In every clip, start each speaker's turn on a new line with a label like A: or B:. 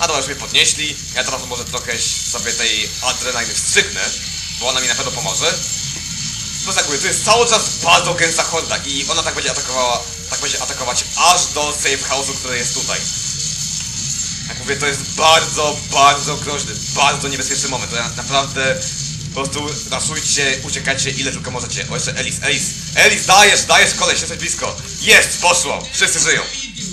A: dobra, już mnie podnieśli. Ja teraz może trochę sobie tej adrenaliny wstrzyknę, bo ona mi na pewno pomoże. No tak mówię, to jest cały czas bardzo gęsta horda i ona tak będzie atakowała, tak będzie atakować aż do safe house'u, który jest tutaj. Jak mówię, to jest bardzo, bardzo groźny, bardzo niebezpieczny moment. To ja naprawdę po prostu raszujcie, uciekajcie ile tylko możecie. O, jeszcze Elis, dajesz koleś, jesteś blisko. Jest, poszło, wszyscy żyją.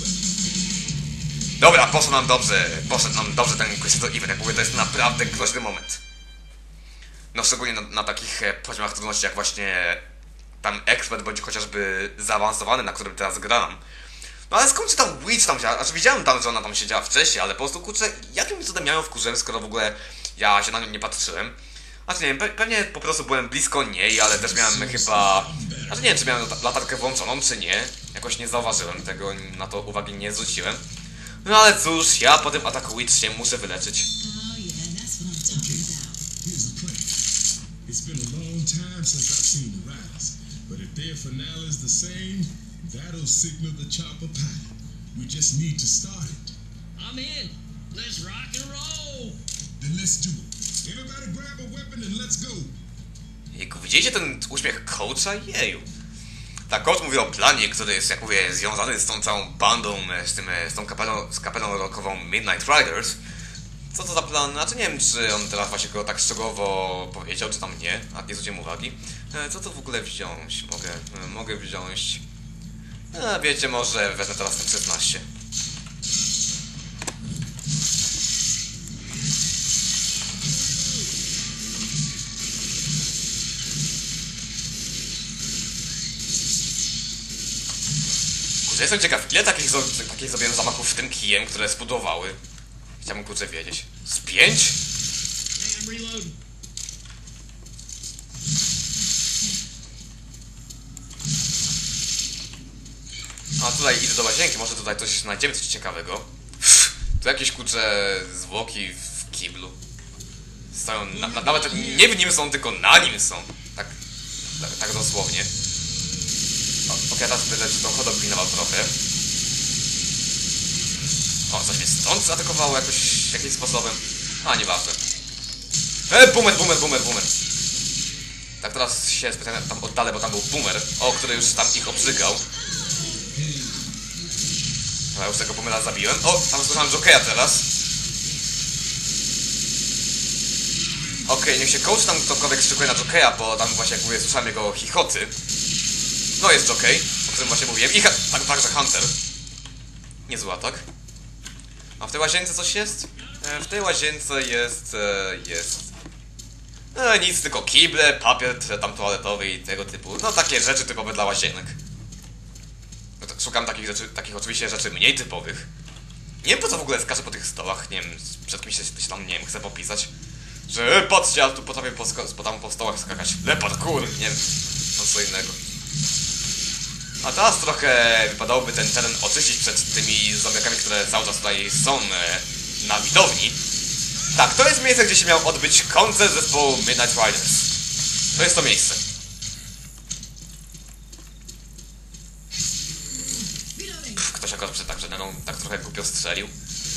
A: Dobra, poszedł nam dobrze ten Quest Event. Jak mówię, to jest naprawdę groźny moment. No szczególnie na takich poziomach trudności jak właśnie tam ekspert bądź chociażby zaawansowany, na którym teraz gram. No ale skąd się tam Witch tam działa? Znaczy widziałem tam, że ona tam siedziała wcześniej, ale po prostu kurczę, jakim cudem miałem wkurzyłem, skoro w ogóle ja się na nią nie patrzyłem. Znaczy nie wiem, pewnie po prostu byłem blisko niej, ale też miałem chyba... Znaczy nie wiem, czy miałem latarkę włączoną, czy nie. Jakoś nie zauważyłem tego, na to uwagi nie zwróciłem. No ale cóż, ja po tym ataku Witch się muszę wyleczyć.
B: That'll signal the chopper pilot. We just need to start it.
C: I'm in. Let's rock and roll.
B: Then let's do it. Everybody grab a weapon and let's go.
A: Jejku, widzicie ten uśmiech coacha? Jeju. Tak, coach mówi o planie, który jest, jak mówię, związany z tą całą bandą, z tą kapelą rockową Midnight Riders. Co to za plan? Znaczy nie wiem, czy on teraz właśnie go tak szczegółowo powiedział, czy tam nie, a nie zwróciłem uwagi. Co to w ogóle wziąć? Mogę wziąć... wiecie, może wezmę teraz ten 16. Kurczę, jestem ciekaw, ile takich zrobiłem zamachów w tym kijem, które spudłowały. Chciałbym kurczę wiedzieć. Z 5? A tutaj idę do łazienki, może tutaj coś znajdziemy, coś ciekawego. Tu jakieś kurcze zwłoki w kiblu. Stoją, nawet nie w nim są, tylko na nim są. Tak dosłownie. Ok, teraz będę czy tą chodą pilnował trochę. O, coś mnie stąd zaatakowało jakimś sposobem. A, nieważne. Boomer. Tak, teraz się specjalnie tam oddalę, bo tam był boomer, który już tam ich obrzygał. Ja już tego boomera zabiłem. O, tam słyszałem Jokeja teraz. Okej, niech się coach tam ktokolwiek szykuje na Jokeja, bo tam właśnie jak mówię, słyszałem jego chichoty. No jest Jokej, o którym właśnie mówiłem. I także Hunter. Niezły atak. A w tej łazience coś jest? W tej łazience jest... nic, tylko kible, papier tam toaletowy i tego typu. No takie rzeczy typowe dla łazienek. No szukam takich oczywiście rzeczy mniej typowych. Nie wiem po co w ogóle skaczę po tych stołach, nie wiem, przed kimś się tam, nie wiem, chcę popisać. Że patrzcie, ja tu potrafię po stołach skakać. Parkour, nie wiem, no co innego. A teraz trochę wypadałoby ten teren oczyścić przed tymi zombiakami, które cały czas tutaj są na widowni. Tak, to jest miejsce, gdzie się miał odbyć koncert zespołu Midnight Riders. To jest to miejsce. Ktoś akurat przed tak, że tak trochę głupio strzelił.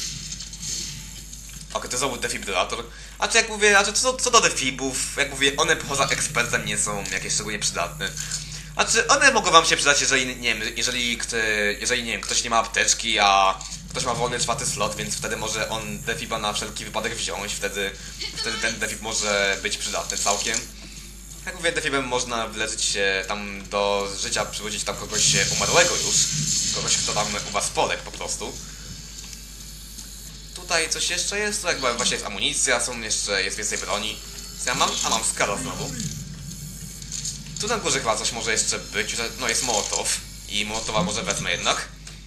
A: Ok, to znowu defibrylator. A czy jak mówię, co do defibów, jak mówię, one poza ekspertem nie są jakieś szczególnie przydatne. A czy one mogą wam się przydać, jeżeli, nie wiem, jeżeli nie wiem, ktoś nie ma apteczki, a ktoś ma wolny 4. slot, więc wtedy może on defiba na wszelki wypadek wziąć, wtedy ten defib może być przydatny całkiem. Jak mówię, defibem można wyleczyć się tam do życia, przywrócić tam kogoś umarłego już, kogoś, kto tam u was poległ po prostu. Tutaj coś jeszcze jest, tu jakby właśnie jest amunicja, jest więcej broni. Co ja mam? A mam skala znowu. Tu na górze chyba coś może jeszcze być, no jest Mołotow i Mołotowa może wezmę jednak.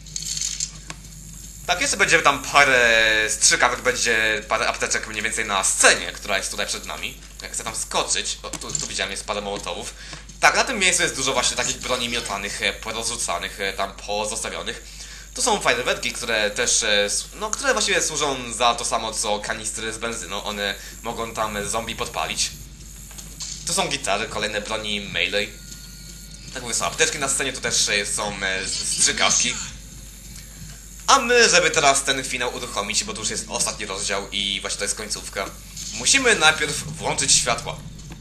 A: Tak, jeszcze będzie tam parę strzykawek, będzie parę apteczek mniej więcej na scenie, która jest tutaj przed nami. Jak chcę tam skoczyć, tu widziałem jest parę Mołotowów. Tak, na tym miejscu jest dużo właśnie takich broni miotanych, porozrzucanych, tam pozostawionych. Tu są fajerwerki, które też, no które właściwie służą za to samo co kanistry z benzyną, one mogą tam zombie podpalić. Tu są gitary, kolejne broni melee. Tak mówię, są apteczki na scenie, tu też są strzykawki. A my, żeby teraz ten finał uruchomić, bo to już jest ostatni rozdział i właśnie to jest końcówka, musimy najpierw włączyć światła.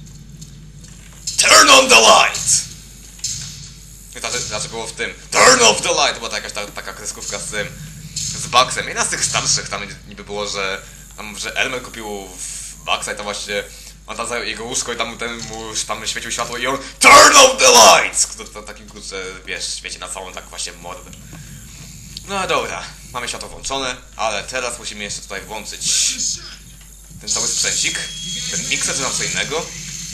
A: Turn on the light! Znaczy było w tym Turn off the light! Była to jakaś taka kreskówka z Bugsem. Jedna z tych starszych tam niby było, że Elmer kupił w Bugsa i to właśnie on tam zajął jego łóżko i tam mu świecił światło i on Turn off the lights! To takim kurczę, wiesz, świeci na całą tak właśnie mordę. No dobra, mamy światło włączone, ale teraz musimy jeszcze tutaj włączyć ten cały sprzęcik, ten mikser czy tam co innego.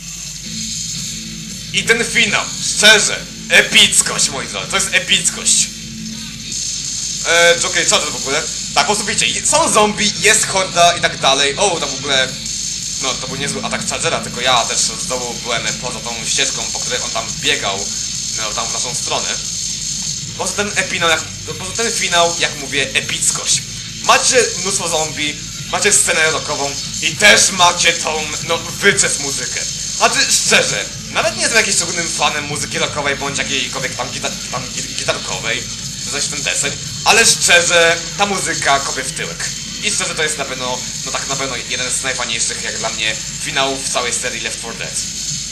A: I ten finał, szczerze, epickość moi drodzy, to jest epickość. Okej, co to w ogóle? Tak, posłuchajcie, są zombie, jest horda i tak dalej. O, to w ogóle, no to był niezły atak Chargera, tylko ja też znowu byłem poza tą ścieżką, po której on tam biegał, no tam w naszą stronę. Poza ten finał, jak mówię, epickość. Macie mnóstwo zombie, macie scenę rockową i też macie tą, no, wyczes muzykę. Znaczy, szczerze, nawet nie jestem jakimś szczególnym fanem muzyki rockowej bądź jakiejkolwiek tam gitarkowej, czy coś w ten deseń, ale szczerze, ta muzyka kopie w tyłek. I szczerze to jest na pewno, no tak na pewno jeden z najfajniejszych jak dla mnie finałów w całej serii Left 4 Dead.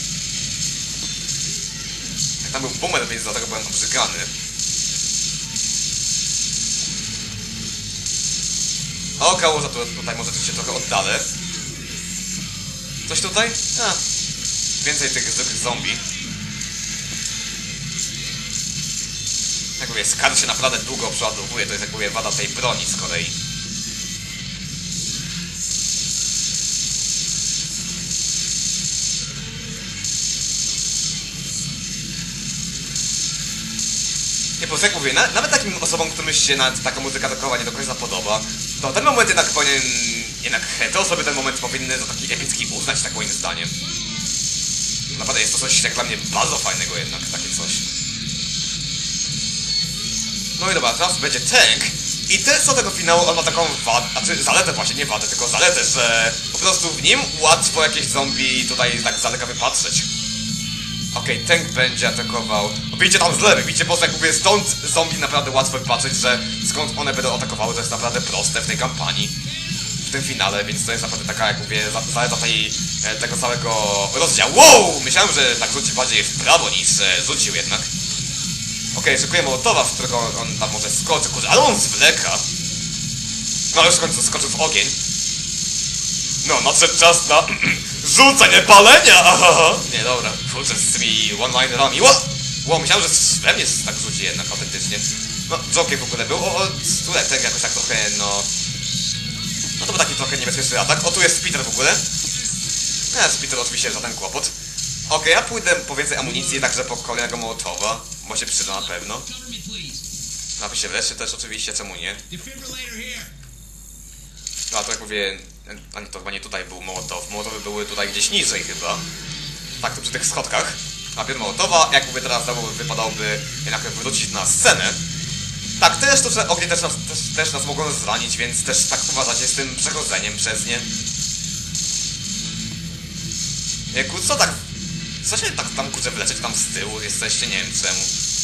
A: Tam był boomer, więc dlatego byłem obrzygany. Okało, że tutaj może się trochę oddalę. Coś tutaj? A, więcej tych zwykłych zombie. Jak mówię, skarb się naprawdę długo przeładowuje, to jest jak mówię wada tej broni z kolei. Nie, po prostu jak mówię, nawet takim osobom, którym się taka muzyka rockowa nie do końca podoba, to ten moment jednak powinien, te osoby ten moment powinny za taki epicki uznać, tak moim zdaniem. Naprawdę jest to coś jak dla mnie bardzo fajnego jednak, takie coś. No i dobra, teraz będzie tank. I też co tego finału, on ma taką wadę, znaczy zaletę właśnie, nie wadę, tylko zaletę, że po prostu w nim łatwo jakieś zombie tutaj tak z daleka wypatrzeć. Okej, tank będzie atakował. Widzicie tam z lewej, widzicie po prostu jak mówię, stąd zombie naprawdę łatwo wypatrzeć, że skąd one będą atakowały, to jest naprawdę proste w tej kampanii. W tym finale, więc to jest naprawdę taka, jak mówię, zaleta tego całego rozdziału. Wow! Myślałem, że tak rzuci bardziej w prawo niż rzucił jednak. Okej, szykuję Mołotowa, w którego on tam może skoczy, kurczę, ale on zwleka. No już w końcu skoczył w ogień. No, nadszedł czas na rzucenie palenia! Ahaha. Nie, dobra, kurczę, z tymi one-linerami. Wow, myślałem, że we mnie tak rzuci jednak autentycznie. No, Jockey w ogóle był, Tuletek jakoś tak trochę, no... No to był taki trochę niebezpieczny atak. O, tu jest Peter w ogóle. Peter oczywiście za ten kłopot. Okej, ja pójdę po więcej amunicji, także po kolejnego Mołotowa, bo się przyda na pewno. Napiszę wreszcie też oczywiście, czemu nie. No, a to jak mówię, to chyba nie tutaj był Mołotow. Mołotowy były tutaj gdzieś niżej chyba. Tak, tu przy tych schodkach. Najpierw Mołotowa, jak mówię teraz znowu wypadałoby jednak wrócić na scenę. Tak, też to ognie też nas mogą zranić, więc też tak uważacie z tym przechodzeniem przez nie. Jeku, co tak... Co się tak tam kurczę wleczeć tam z tyłu jesteście, nie wiem czemu.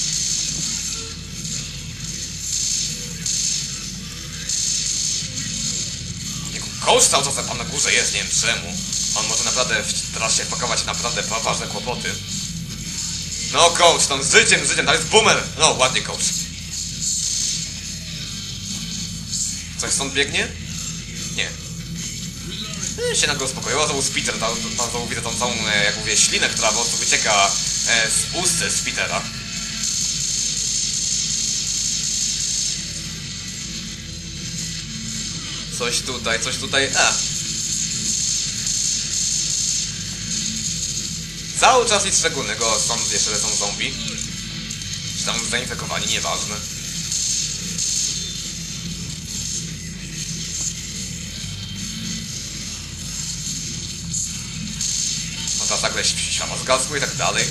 A: Jeku, coach cały czas tam na górze jest, nie wiem czemu. On może naprawdę teraz się wpakować w naprawdę poważne kłopoty. No coach, tam z życiem, tam jest boomer! No, ładnie coach. Coś stąd biegnie? Nie. Się nagle uspokoiła, znowu Peter, tam znowu widzę tą całą, jak mówię, ślinę, która po prostu wycieka z ust z Petera. Coś tutaj, Cały czas nic szczególnego, stąd jeszcze lecą zombie. Czy tam zainfekowani, nieważne. No teraz nagle światła zgasły i tak dalej.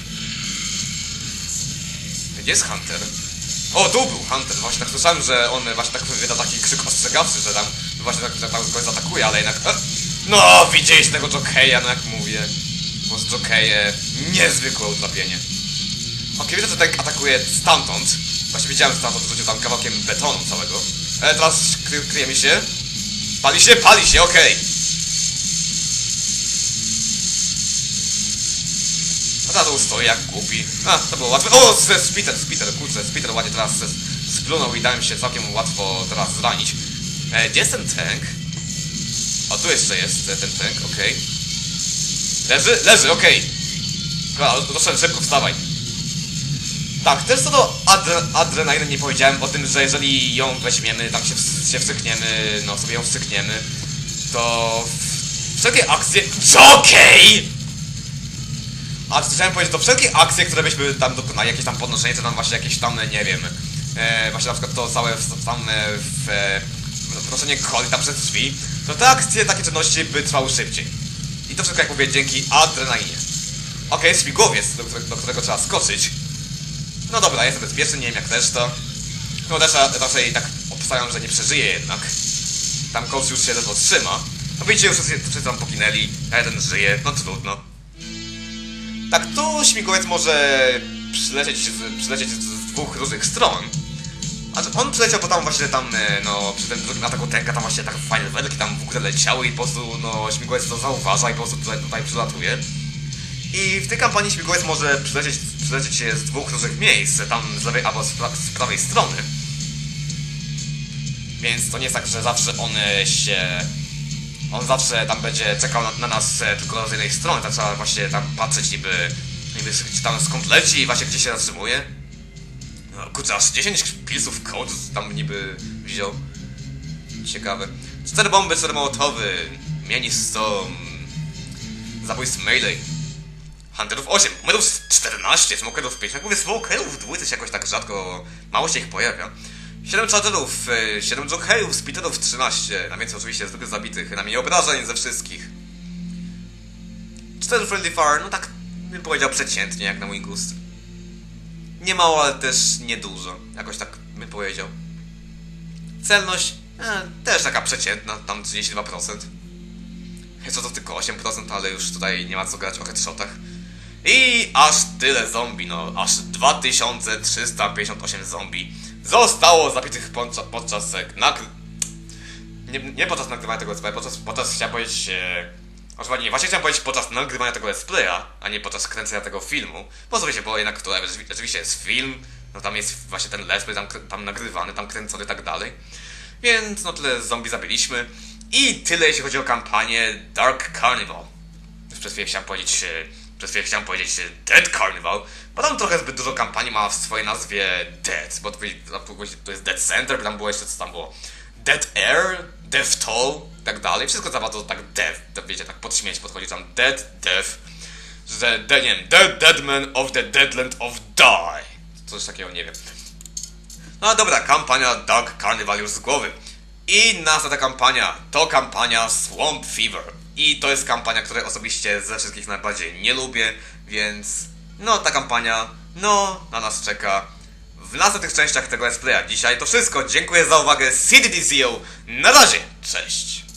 A: Gdzie jest Hunter? O, tu był Hunter, właśnie tak słyszałem, że on właśnie tak wyda taki krzyk ostrzegawczy, że tam właśnie tak kogoś atakuje, ale jednak... No, widzieliście tego Jockeya, no jak mówię. Po prostu Jockeye, niezwykłe utrapienie. Okej, widzę, że tank atakuje stamtąd. Właśnie widziałem, że tam odrzucił tam kawałkiem betonu całego. Teraz kryjemy się. Pali się, okej. A teraz on stoi jak głupi. A, to było łatwe. O, Spiter, kurczę, Spiter ładnie teraz splunął i dałem się całkiem łatwo teraz zranić. Gdzie jest ten tank? O, tu jeszcze jest ten tank, okej. Leży, okej. Proszę, szybko, wstawaj. Tak, też co do adrenaliny nie powiedziałem o tym, że jeżeli ją weźmiemy, tam się wstrzykniemy, no sobie ją wstrzykniemy, to wszelkie akcje... Okej! A chciałem powiedzieć, to wszelkie akcje, które byśmy tam dokonali, jakieś tam podnoszenie, czy tam właśnie jakieś tam, nie wiem, właśnie na przykład to całe wnoszenie coli tam przez drzwi, to te akcje, takie czynności by trwały szybciej. I to wszystko, jak mówię, dzięki adrenalinie. Okej, śmigłowiec, do którego trzeba skoczyć. No dobra, jestem bezpieczny, nie wiem jak reszta. No raczej tak obstawiam, że nie przeżyje jednak. Tam coach już się ledwo trzyma. No widzicie, już wszyscy tam poginęli, a jeden żyje, no trudno. Tak, tu śmigłowiec może przylecieć z dwóch różnych stron. Znaczy, on przyleciał, bo tam właśnie tam, no, przy tym drugim ataku tanka tam właśnie tak fajne welki tam w ogóle leciały i po prostu, no, śmigłowiec to zauważa i po prostu tutaj przylatuje. I w tej kampanii śmigłowiec może przylecieć się z dwóch różnych miejsc, tam z lewej albo z prawej strony. Więc to nie jest tak, że zawsze on zawsze tam będzie czekał na nas tylko z jednej strony, tak trzeba właśnie tam patrzeć niby tam skąd leci i właśnie gdzie się zatrzymuje. No kurczę, aż 10 pilsów coach tam niby wziął. Ciekawe. 4 bomby, 4 mołotowy, Mienistą, zabójstw Melee. Hunterów 8, Smokerów 14, Smokerów 5. Jak mówię, Smokerów w dwójce się jakoś tak rzadko, mało się ich pojawia. 7 Chargerów, 7 Jokerów, Spiterów 13, na więcej oczywiście zwykle zabitych, na mniej obrażeń ze wszystkich. 4 Friendly Fire, no tak bym powiedział przeciętnie, jak na mój gust. Nie mało, ale też niedużo, jakoś tak bym powiedział. Celność, też taka przeciętna, tam 32%. Co to tylko 8%, ale już tutaj nie ma co grać o headshotach. I aż tyle zombie, no aż 2358 zombie zostało zabitych podczas nie podczas nagrywania tego let's playa, podczas chciałem powiedzieć właśnie chciałem powiedzieć podczas nagrywania tego let's playa, a nie podczas kręcenia tego filmu. Bo sobie się, bo jednak to rzeczywiście jest film, no tam jest właśnie ten let's play, tam nagrywany, tam kręcony i tak dalej. Więc no tyle zombie zabiliśmy. I tyle jeśli chodzi o kampanię Dark Carnival. Przez chwilę chciałem powiedzieć Dead Carnival, bo tam trochę zbyt dużo kampanii ma w swojej nazwie Dead, bo to jest Dead Center, tam było jeszcze co tam było Dead Air, Death Toll, i tak dalej. Wszystko za bardzo tak Death, to wiecie, tak pod śmieć podchodzi tam Dead, Death, że nie wiem, Deadman of the Deadland of Die. Coś takiego, nie wiem. No dobra, kampania Dark Carnival już z głowy. I następna kampania to kampania Swamp Fever. I to jest kampania, której osobiście ze wszystkich najbardziej nie lubię, więc no ta kampania, no na nas czeka w następnych częściach tego let's playa. Dzisiaj to wszystko, dziękuję za uwagę, CDDCO, na razie, cześć!